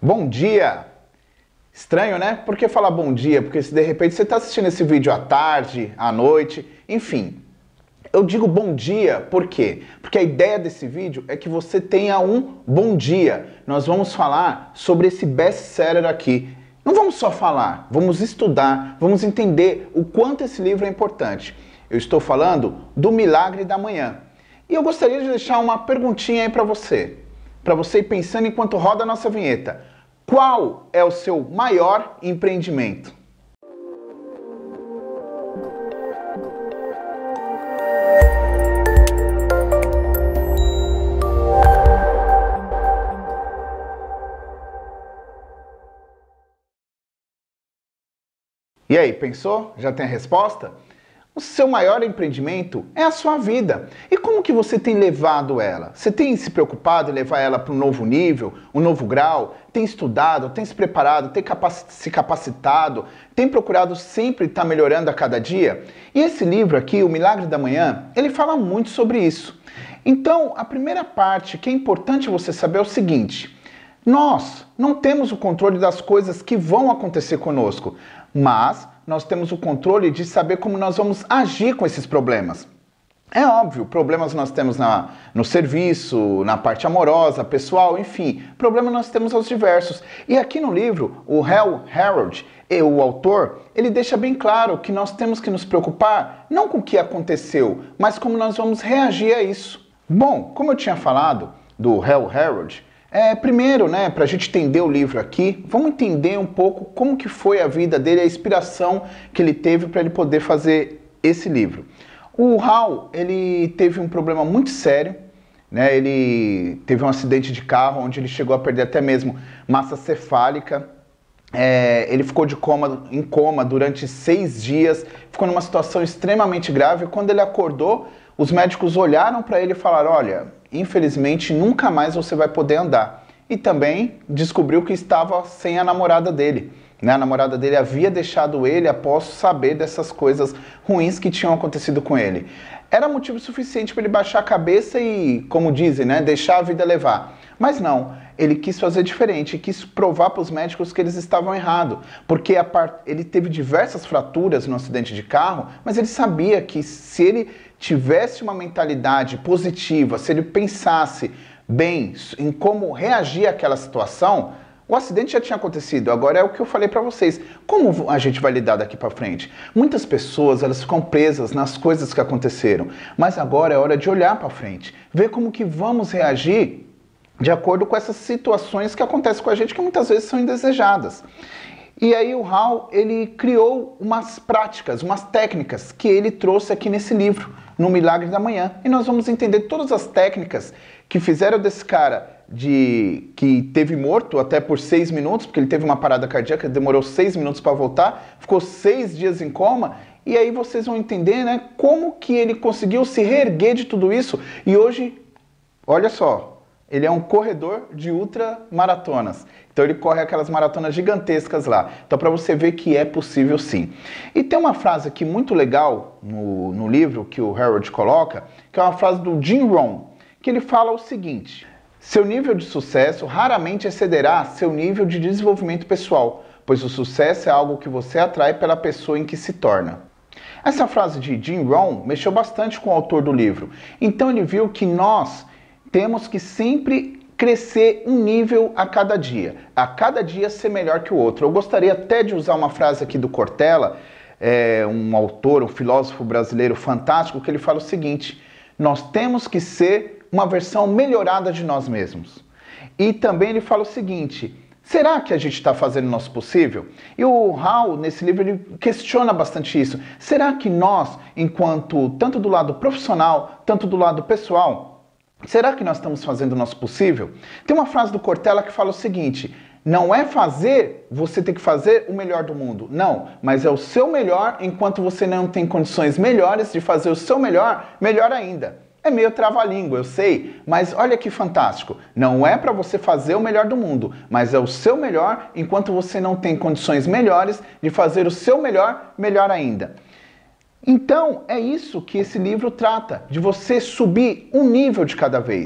Bom dia! Estranho, né? Por que falar bom dia? Porque se de repente você está assistindo esse vídeo à tarde, à noite, enfim. Eu digo bom dia por quê? Porque a ideia desse vídeo é que você tenha um bom dia. Nós vamos falar sobre esse best-seller aqui. Não vamos só falar, vamos estudar, vamos entender o quanto esse livro é importante. Eu estou falando do Milagre da Manhã. E eu gostaria de deixar uma perguntinha aí para você ir pensando enquanto roda a nossa vinheta. Qual é o seu maior empreendimento? E aí, pensou? Já tem a resposta? O seu maior empreendimento é a sua vida. E como que você tem levado ela? Você tem se preocupado em levar ela para um novo nível, um novo grau? Tem estudado, tem se preparado, tem se capacitado? Tem procurado sempre estar melhorando a cada dia? E esse livro aqui, O Milagre da Manhã, ele fala muito sobre isso. Então, a primeira parte que é importante você saber é o seguinte: nós não temos o controle das coisas que vão acontecer conosco, mas nós temos o controle de saber como nós vamos agir com esses problemas. É óbvio, problemas nós temos no serviço, na parte amorosa, pessoal, enfim, problemas nós temos aos diversos. E aqui no livro, o Hal Herold, o autor, ele deixa bem claro que nós temos que nos preocupar não com o que aconteceu, mas como nós vamos reagir a isso. Bom, como eu tinha falado do Hal Herold, primeiro, para a gente entender o livro aqui, vamos entender um pouco como que foi a vida dele, a inspiração que ele teve para ele poder fazer esse livro. O Hal, ele teve um problema muito sério, ele teve um acidente de carro onde ele chegou a perder até mesmo massa cefálica. Ele ficou em coma durante 6 dias, ficou numa situação extremamente grave. Quando ele acordou, os médicos olharam para ele e falaram: olha, infelizmente nunca mais você vai poder andar. E também descobriu que estava sem a namorada dele. A namorada dele havia deixado ele após saber dessas coisas ruins que tinham acontecido com ele. Era motivo suficiente para ele baixar a cabeça e, como dizem, deixar a vida levar. Mas não, ele quis fazer diferente, quis provar para os médicos que eles estavam errados. Porque ele teve diversas fraturas no acidente de carro, mas ele sabia que se ele tivesse uma mentalidade positiva, se ele pensasse bem em como reagir àquela situação, o acidente já tinha acontecido. Agora é o que eu falei para vocês. Como a gente vai lidar daqui para frente? Muitas pessoas, elas ficam presas nas coisas que aconteceram. Mas agora é hora de olhar para frente, ver como que vamos reagir de acordo com essas situações que acontecem com a gente, que muitas vezes são indesejadas. E aí o Hal, ele criou umas práticas, umas técnicas que ele trouxe aqui nesse livro, no Milagre da Manhã. E nós vamos entender todas as técnicas que fizeram desse cara que teve morto até por 6 minutos, porque ele teve uma parada cardíaca, demorou 6 minutos para voltar, ficou 6 dias em coma. E aí vocês vão entender como que ele conseguiu se reerguer de tudo isso. E hoje, olha só, ele é um corredor de ultramaratonas. Então ele corre aquelas maratonas gigantescas lá. Então para você ver que é possível sim. E tem uma frase aqui muito legal no livro que o Harold coloca, que é uma frase do Jim Rohn, que ele fala o seguinte: seu nível de sucesso raramente excederá seu nível de desenvolvimento pessoal, pois o sucesso é algo que você atrai pela pessoa em que se torna. Essa frase de Jim Rohn mexeu bastante com o autor do livro. Então ele viu que nós temos que sempre crescer um nível a cada dia ser melhor que o outro. Eu gostaria até de usar uma frase aqui do Cortella, um autor, um filósofo brasileiro fantástico, que ele fala o seguinte: nós temos que ser uma versão melhorada de nós mesmos. E também ele fala o seguinte: será que a gente está fazendo o nosso possível? E o Hal, nesse livro, ele questiona bastante isso. Será que nós, enquanto tanto do lado profissional, tanto do lado pessoal, será que nós estamos fazendo o nosso possível? Tem uma frase do Cortella que fala o seguinte: não é você tem que fazer o melhor do mundo. Não, mas é o seu melhor enquanto você não tem condições melhores de fazer o seu melhor, melhor ainda. É meio trava-língua, eu sei, mas olha que fantástico. Não é para você fazer o melhor do mundo, mas é o seu melhor enquanto você não tem condições melhores de fazer o seu melhor, melhor ainda. Então, é isso que esse livro trata, de você subir um nível de cada vez.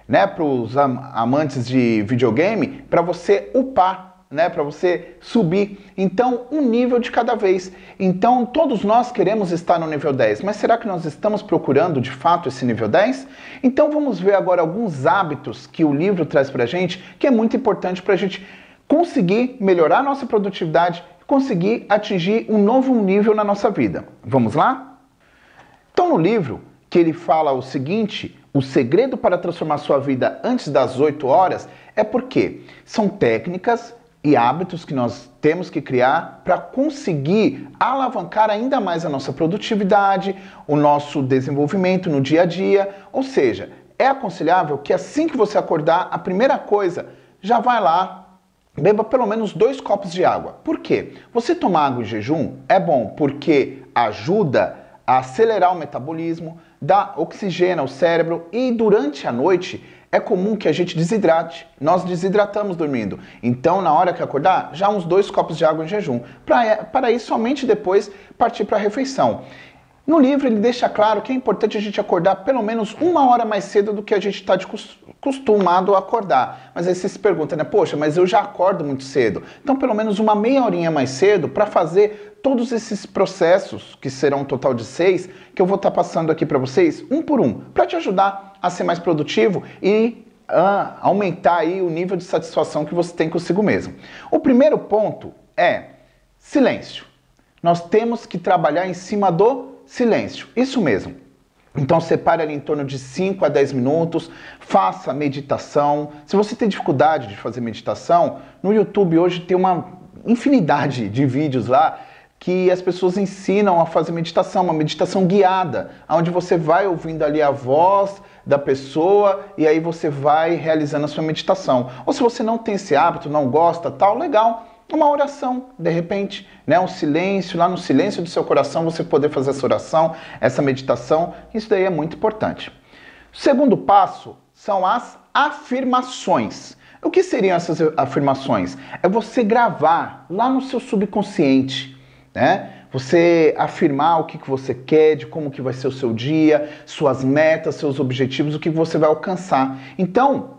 né, para os amantes de videogame, para você upar, né, para você subir. Então, um nível de cada vez. Então, todos nós queremos estar no nível 10, mas será que nós estamos procurando de fato esse nível 10? Então, vamos ver agora alguns hábitos que o livro traz para a gente, que é muito importante para a gente conseguir melhorar a nossa produtividade, conseguir atingir um novo nível na nossa vida. Vamos lá? Então, no livro, que ele fala o seguinte: o segredo para transformar sua vida antes das 8 horas é porque são técnicas e hábitos que nós temos que criar para conseguir alavancar ainda mais a nossa produtividade, o nosso desenvolvimento no dia a dia. Ou seja, é aconselhável que assim que você acordar, a primeira coisa, já vai lá, beba pelo menos 2 copos de água. Por quê? Você tomar água em jejum é bom porque ajuda a acelerar o metabolismo, dá oxigênio ao cérebro e durante a noite é comum que a gente desidrate. Nós desidratamos dormindo. Então, na hora que acordar, já uns 2 copos de água em jejum. Para ir somente depois partir para a refeição. No livro ele deixa claro que é importante a gente acordar pelo menos 1 hora mais cedo do que a gente está acostumado a acordar. Mas aí você se pergunta, né? Poxa, mas eu já acordo muito cedo. Então pelo menos uma meia horinha mais cedo para fazer todos esses processos, que serão um total de 6, que eu vou estar passando aqui para vocês, um por um, para te ajudar a ser mais produtivo e aumentar aí o nível de satisfação que você tem consigo mesmo. O primeiro ponto é silêncio. Nós temos que trabalhar em cima do silêncio, isso mesmo. Então separe ali em torno de 5 a 10 minutos, faça meditação. Se você tem dificuldade de fazer meditação, no YouTube hoje tem uma infinidade de vídeos lá que as pessoas ensinam a fazer meditação, uma meditação guiada, onde você vai ouvindo ali a voz da pessoa e aí você vai realizando a sua meditação. Ou se você não tem esse hábito, não gosta, tal, legal, uma oração, de repente, né? Um silêncio, lá no silêncio do seu coração você poder fazer essa oração, essa meditação, isso daí é muito importante. O segundo passo são as afirmações. O que seriam essas afirmações? É você gravar lá no seu subconsciente, né? Você afirmar o que você quer, de como que vai ser o seu dia, suas metas, seus objetivos, o que você vai alcançar. Então,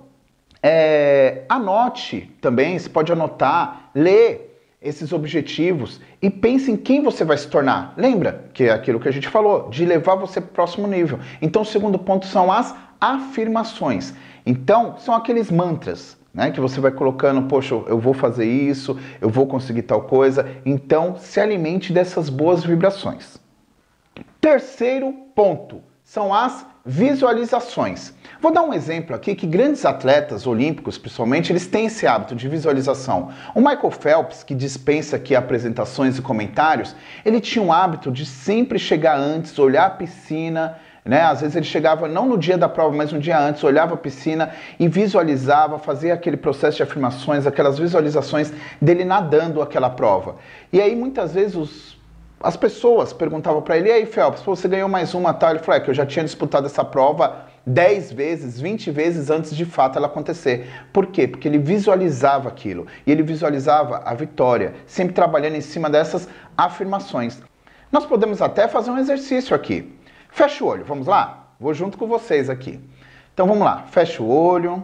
anote também, você pode anotar, ler esses objetivos e pense em quem você vai se tornar. Lembra que é aquilo que a gente falou, de levar você para o próximo nível. Então, o segundo ponto são as afirmações. Então, são aqueles mantras, né, que você vai colocando, poxa, eu vou fazer isso, eu vou conseguir tal coisa. Então, se alimente dessas boas vibrações. Terceiro ponto são as visualizações. Vou dar um exemplo aqui que grandes atletas olímpicos, principalmente, eles têm esse hábito de visualização. O Michael Phelps, que dispensa aqui apresentações e comentários, ele tinha um hábito de sempre chegar antes, olhar a piscina, né? Às vezes ele chegava não no dia da prova, mas um dia antes, olhava a piscina e visualizava, fazia aquele processo de afirmações, aquelas visualizações dele nadando aquela prova. E aí muitas vezes as pessoas perguntavam para ele: e aí, Phelps, você ganhou mais uma, tal? Ele falou: que eu já tinha disputado essa prova 10 vezes, 20 vezes antes de fato ela acontecer. Por quê? Porque ele visualizava aquilo. E ele visualizava a vitória, sempre trabalhando em cima dessas afirmações. Nós podemos até fazer um exercício aqui. Fecha o olho, vamos lá? Vou junto com vocês aqui. Então vamos lá, fecha o olho,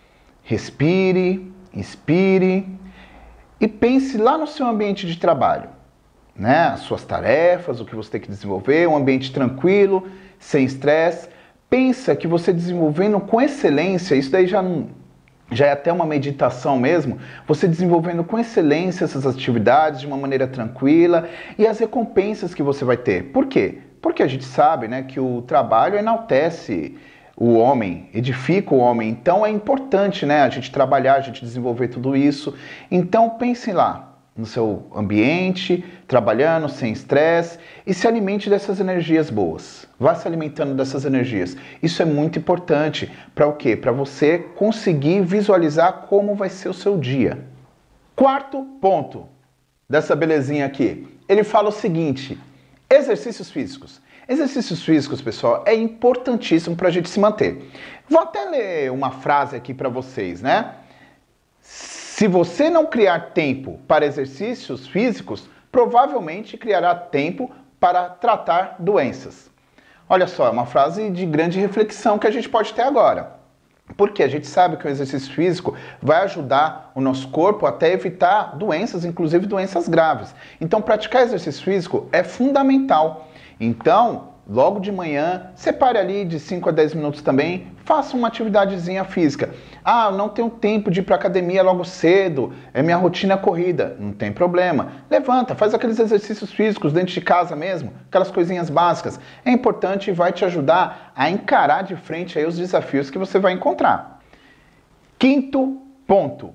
respire, inspire e pense lá no seu ambiente de trabalho, né? As suas tarefas, o que você tem que desenvolver, um ambiente tranquilo, sem estresse. Pensa que você desenvolvendo com excelência, isso daí já é até uma meditação mesmo, você desenvolvendo com excelência essas atividades de uma maneira tranquila e as recompensas que você vai ter. Por quê? Porque a gente sabe, né, que o trabalho enaltece o homem, edifica o homem. Então é importante, né, a gente trabalhar, a gente desenvolver tudo isso. Então pensem lá no seu ambiente, trabalhando sem estresse e se alimente dessas energias boas. Vá se alimentando dessas energias. Isso é muito importante para o quê? Para você conseguir visualizar como vai ser o seu dia. Quarto ponto dessa belezinha aqui. Ele fala o seguinte: exercícios físicos. Exercícios físicos, pessoal, é importantíssimo para a gente se manter. Vou até ler uma frase aqui para vocês, né? Se você não criar tempo para exercícios físicos, provavelmente criará tempo para tratar doenças. Olha só, é uma frase de grande reflexão que a gente pode ter agora. Porque a gente sabe que o exercício físico vai ajudar o nosso corpo até evitar doenças, inclusive doenças graves. Então, praticar exercício físico é fundamental. Então, logo de manhã, separe ali de 5 a 10 minutos também, faça uma atividadezinha física. Ah, eu não tenho tempo de ir para academia logo cedo, é minha rotina corrida. Não tem problema. Levanta, faz aqueles exercícios físicos dentro de casa mesmo, aquelas coisinhas básicas. É importante e vai te ajudar a encarar de frente aí os desafios que você vai encontrar. Quinto ponto,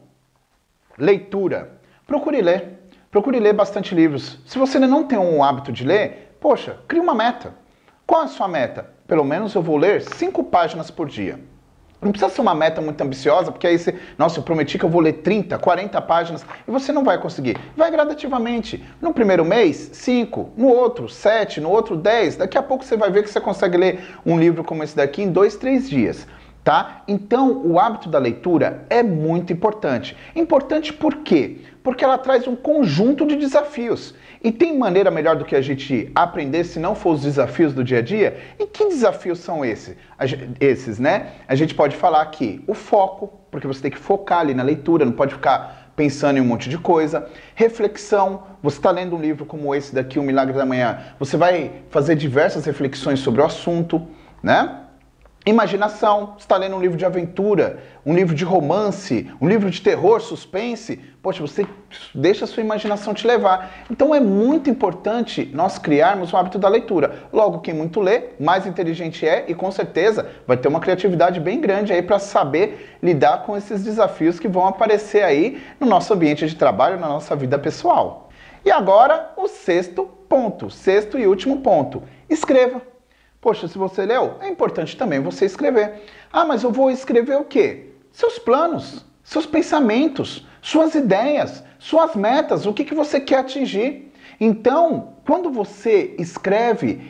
leitura. Procure ler bastante livros. Se você ainda não tem um hábito de ler, poxa, crie uma meta. Qual é a sua meta? Pelo menos eu vou ler 5 páginas por dia. Não precisa ser uma meta muito ambiciosa, porque aí você, nossa, eu prometi que eu vou ler 30, 40 páginas, e você não vai conseguir. Vai gradativamente. No primeiro mês, 5, no outro, 7, no outro, 10. Daqui a pouco você vai ver que você consegue ler um livro como esse daqui em 2, 3 dias. Tá? Então, o hábito da leitura é muito importante. Importante por quê? Porque ela traz um conjunto de desafios. E tem maneira melhor do que a gente aprender se não for os desafios do dia a dia? E que desafios são esses, né? A gente pode falar aqui o foco, porque você tem que focar ali na leitura, não pode ficar pensando em um monte de coisa. Reflexão, você está lendo um livro como esse daqui, O Milagre da Manhã, você vai fazer diversas reflexões sobre o assunto, né? Imaginação, você está lendo um livro de aventura, um livro de romance, um livro de terror, suspense, poxa, você deixa a sua imaginação te levar. Então é muito importante nós criarmos o hábito da leitura. Logo, quem muito lê, mais inteligente é e com certeza vai ter uma criatividade bem grande aí para saber lidar com esses desafios que vão aparecer aí no nosso ambiente de trabalho, na nossa vida pessoal. E agora, o sexto e último ponto, escreva. Poxa, se você leu, é importante também você escrever. Ah, mas eu vou escrever o quê? Seus planos, seus pensamentos, suas ideias, suas metas, o que você quer atingir. Então, quando você escreve,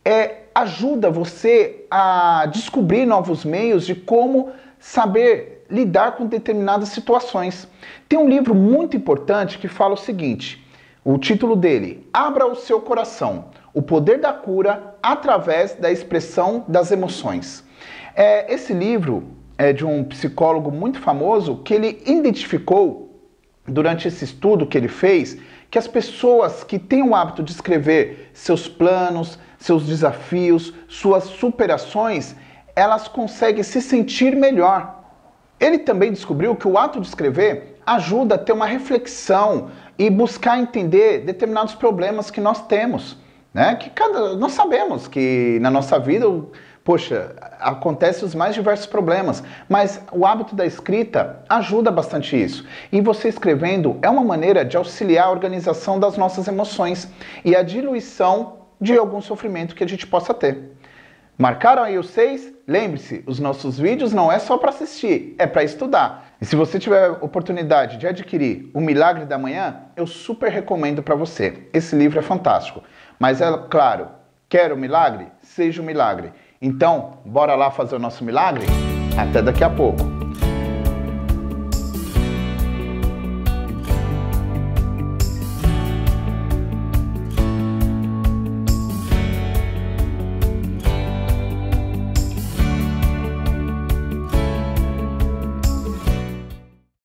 ajuda você a descobrir novos meios de como saber lidar com determinadas situações. Tem um livro muito importante que fala o seguinte, o título dele, Abra o Seu Coração. O poder da cura através da expressão das emoções. Esse livro é de um psicólogo muito famoso que ele identificou, durante esse estudo que ele fez, que as pessoas que têm o hábito de escrever seus planos, seus desafios, suas superações, elas conseguem se sentir melhor. Ele também descobriu que o ato de escrever ajuda a ter uma reflexão e buscar entender determinados problemas que nós temos. Né? Nós sabemos que na nossa vida, poxa, acontecem os mais diversos problemas, mas o hábito da escrita ajuda bastante isso. E você escrevendo é uma maneira de auxiliar a organização das nossas emoções e a diluição de algum sofrimento que a gente possa ter. Marcaram aí os 6? Lembre-se, os nossos vídeos não é só para assistir, é para estudar. E se você tiver oportunidade de adquirir O Milagre da Manhã, eu super recomendo para você. Esse livro é fantástico. Mas é claro, quer o milagre? Seja o milagre. Então, bora lá fazer o nosso milagre? Até daqui a pouco.